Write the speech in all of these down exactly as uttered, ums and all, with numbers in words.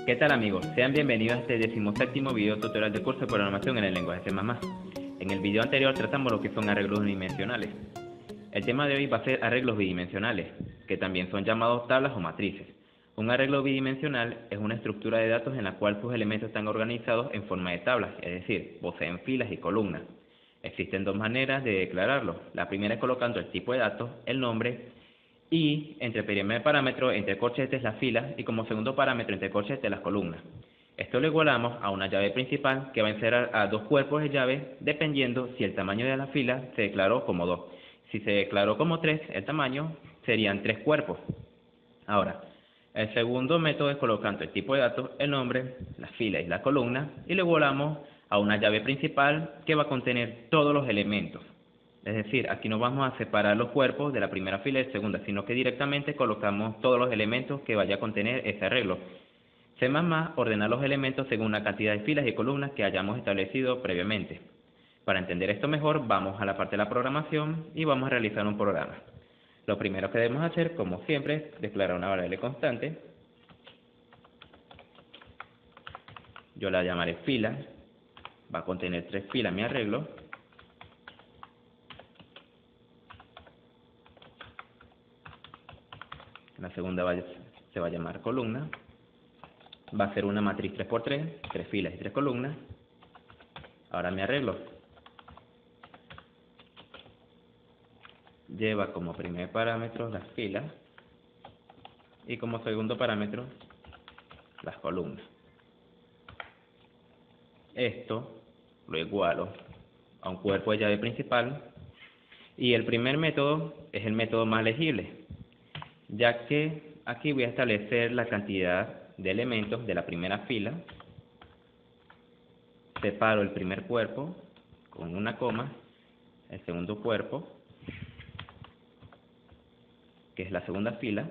¿Qué tal amigos? Sean bienvenidos a este decimoséptimo video tutorial de curso de programación en el lenguaje C más más. En el video anterior tratamos lo que son arreglos unidimensionales. El tema de hoy va a ser arreglos bidimensionales, que también son llamados tablas o matrices. Un arreglo bidimensional es una estructura de datos en la cual sus elementos están organizados en forma de tablas, es decir, poseen filas y columnas. Existen dos maneras de declararlo. La primera es colocando el tipo de datos, el nombre, y entre primer parámetro, entre corchetes, las filas, y como segundo parámetro, entre corchetes, las columnas. Esto lo igualamos a una llave principal que va a encerrar a dos cuerpos de llave, dependiendo si el tamaño de la fila se declaró como dos. Si se declaró como tres, el tamaño serían tres cuerpos. Ahora, el segundo método es colocando el tipo de datos, el nombre, las filas y la columna, y lo igualamos a una llave principal que va a contener todos los elementos. Es decir, aquí no vamos a separar los cuerpos de la primera fila y la segunda, sino que directamente colocamos todos los elementos que vaya a contener ese arreglo. C más más ordena los elementos según la cantidad de filas y columnas que hayamos establecido previamente. Para entender esto mejor, vamos a la parte de la programación y vamos a realizar un programa. Lo primero que debemos hacer, como siempre, es declarar una variable constante. Yo la llamaré fila. Va a contener tres filas mi arreglo. La segunda va, se va a llamar columna. Va a ser una matriz tres por tres, tres filas y tres columnas. Ahora mi arreglo lleva como primer parámetro las filas y como segundo parámetro las columnas. Esto lo igualo a un cuerpo de llave principal y el primer método es el método más legible, ya que aquí voy a establecer la cantidad de elementos de la primera fila, separo el primer cuerpo con una coma, el segundo cuerpo, que es la segunda fila,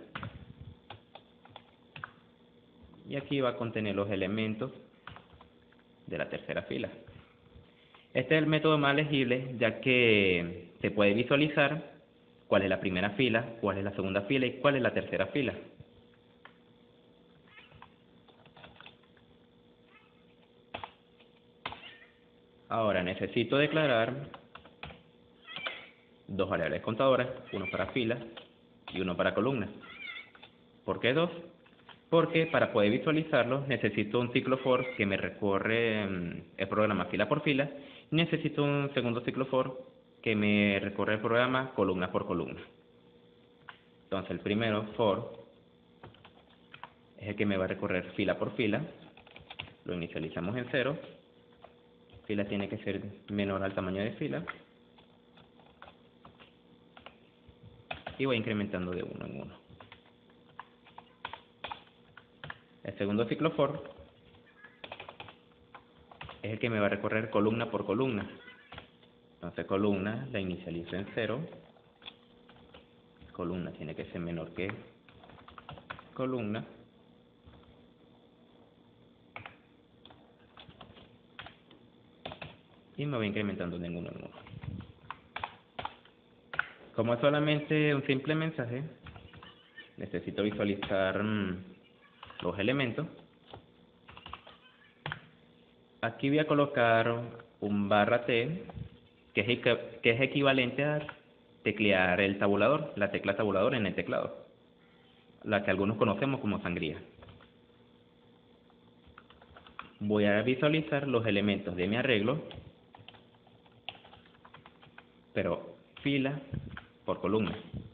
y aquí va a contener los elementos de la tercera fila. Este es el método más legible, ya que se puede visualizar cuál es la primera fila, cuál es la segunda fila y cuál es la tercera fila. Ahora necesito declarar dos variables contadoras, uno para filas y uno para columnas. ¿Por qué dos? Porque para poder visualizarlo necesito un ciclo for que me recorre el programa fila por fila y necesito un segundo ciclo for que me recorre el programa columna por columna. Entonces el primero for es el que me va a recorrer fila por fila, lo inicializamos en cero, fila tiene que ser menor al tamaño de fila y voy incrementando de uno en uno. El segundo ciclo for es el que me va a recorrer columna por columna. Entonces columna la inicializo en cero, columna tiene que ser menor que columna, y me voy incrementando de uno en uno. Como es solamente un simple mensaje, necesito visualizar mmm, los elementos. Aquí voy a colocar un barra T, que es, que es equivalente a teclear el tabulador, la tecla tabulador en el teclado, la que algunos conocemos como sangría. Voy a visualizar los elementos de mi arreglo, pero fila por columna.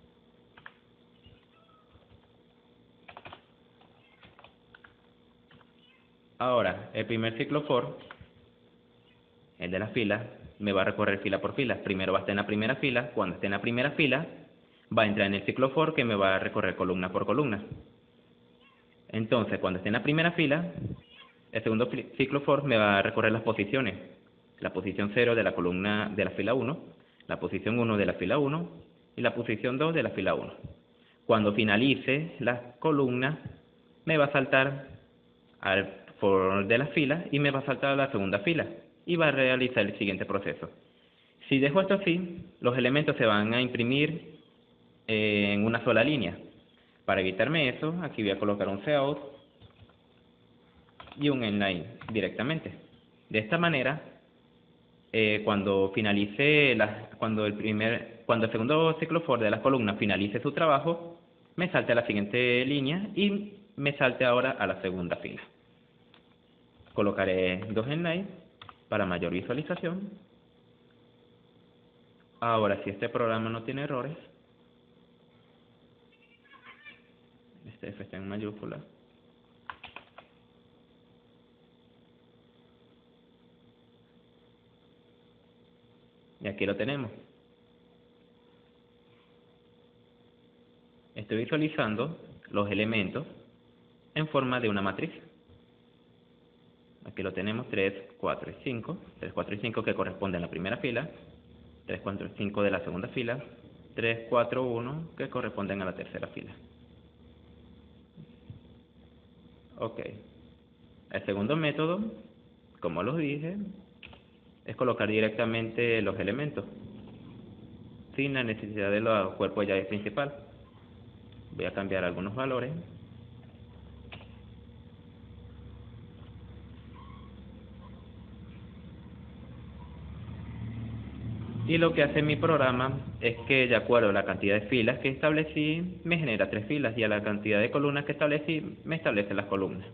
Ahora, el primer ciclo for, el de las filas, me va a recorrer fila por fila. Primero va a estar en la primera fila. Cuando esté en la primera fila, va a entrar en el ciclo for que me va a recorrer columna por columna. Entonces, cuando esté en la primera fila, el segundo ciclo for me va a recorrer las posiciones. La posición cero de la columna de la fila uno, la posición uno de la fila uno y la posición dos de la fila uno. Cuando finalice la columna, me va a saltar al for de la fila y me va a saltar a la segunda fila y va a realizar el siguiente proceso. Si dejo esto así, los elementos se van a imprimir en una sola línea. Para evitarme eso, aquí voy a colocar un cout y un inline directamente. De esta manera, eh, cuando finalice la, cuando el primer, cuando el segundo ciclo for de las columnas finalice su trabajo, me salte a la siguiente línea y me salte ahora a la segunda fila. Colocaré dos inline para mayor visualización. Ahora, si este programa no tiene errores, este F está en mayúscula. Y aquí lo tenemos. Estoy visualizando los elementos en forma de una matriz. Aquí lo tenemos, tres, cuatro y cinco. tres, cuatro y cinco que corresponden a la primera fila. tres, cuatro y cinco de la segunda fila. tres, cuatro, uno que corresponden a la tercera fila. Ok. El segundo método, como los dije, es colocar directamente los elementos sin la necesidad de los cuerpos llave principal. Voy a cambiar algunos valores. Y lo que hace mi programa es que, de acuerdo a la cantidad de filas que establecí, me genera tres filas, y a la cantidad de columnas que establecí, me establece las columnas.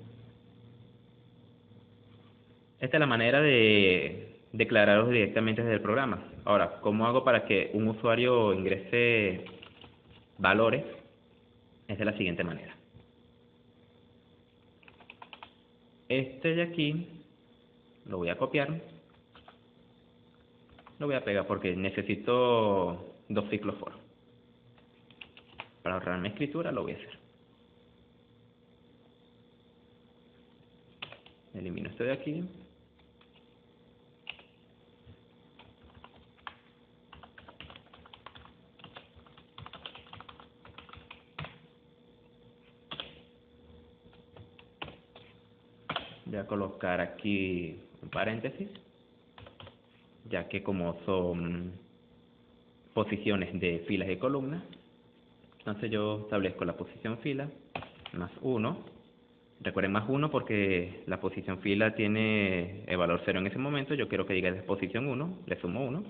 Esta es la manera de declararlos directamente desde el programa. Ahora, ¿cómo hago para que un usuario ingrese valores? Es de la siguiente manera. Este de aquí lo voy a copiar. Lo voy a pegar porque necesito dos ciclos for. Para ahorrarme escritura lo voy a hacer. Elimino esto de aquí. Voy a colocar aquí un paréntesis, ya que como son posiciones de filas y columnas, entonces yo establezco la posición fila más uno. Recuerden más uno porque la posición fila tiene el valor cero en ese momento. Yo quiero que diga de posición uno, le sumo uno.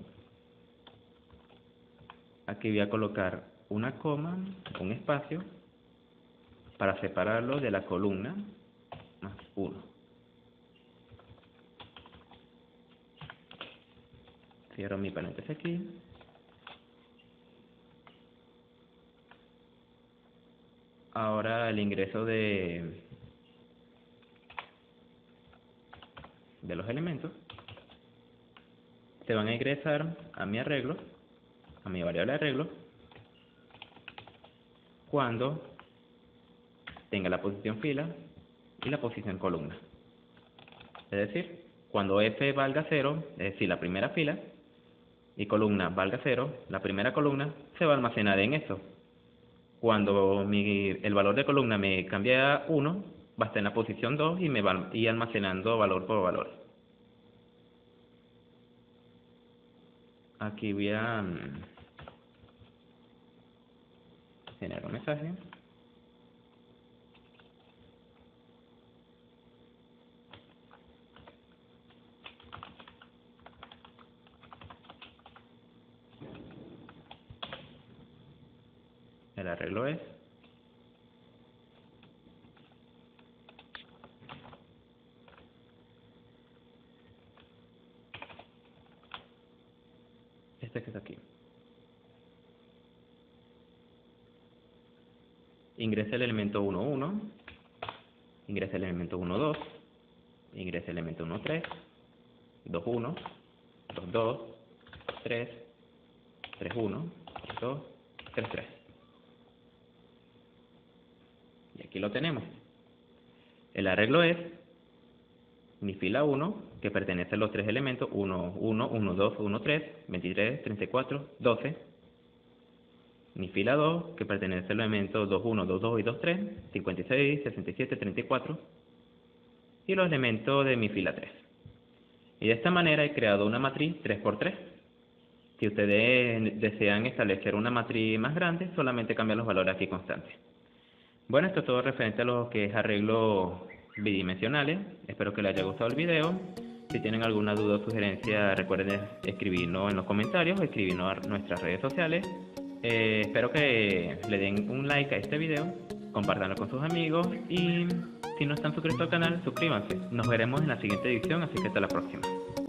Aquí voy a colocar una coma, un espacio, para separarlo de la columna más uno. Cierro mi paréntesis aquí. Ahora el ingreso de, de los elementos se van a ingresar a mi arreglo, a mi variable arreglo, cuando tenga la posición fila y la posición columna. Es decir, cuando F valga cero, es decir, la primera fila, y columna valga cero, la primera columna se va a almacenar en esto. Cuando mi, el valor de columna me cambia a uno, va a estar en la posición dos y me va a ir almacenando valor por valor. Aquí voy a um, generar un mensaje. El arreglo es este que está aquí. Ingresa el elemento uno uno, ingresa el elemento uno dos, ingresa el elemento uno tres, dos uno, dos dos, tres, tres uno, dos, tres tres. Y aquí lo tenemos. El arreglo es mi fila uno, que pertenece a los tres elementos uno, uno, uno, dos, uno, tres, veintitrés, treinta y cuatro, doce. Mi fila dos, que pertenece a los elementos dos uno, dos dos y dos tres, cincuenta y seis, sesenta y siete, treinta y cuatro. Y los elementos de mi fila tres. Y de esta manera he creado una matriz tres por tres. Si ustedes desean establecer una matriz más grande, solamente cambian los valores aquí constantes. Bueno, esto es todo referente a lo que es arreglo bidimensionales. Espero que les haya gustado el video. Si tienen alguna duda o sugerencia, recuerden escribirnos en los comentarios o escribirnos a nuestras redes sociales. Eh, espero que le den un like a este video, compartanlo con sus amigos y si no están suscritos al canal, suscríbanse. Nos veremos en la siguiente edición, así que hasta la próxima.